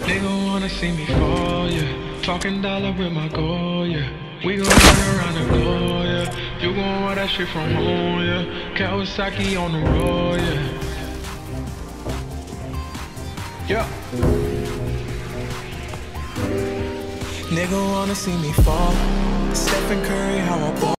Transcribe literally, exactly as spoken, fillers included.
Nigga wanna see me fall, yeah. Talking dollar with my goal, yeah. We gon' run around the globe, yeah. You gon' want that shit from home, yeah. Kawasaki on the road, yeah. Yeah. Nigga wanna see me fall. Stephen Curry, how I ball.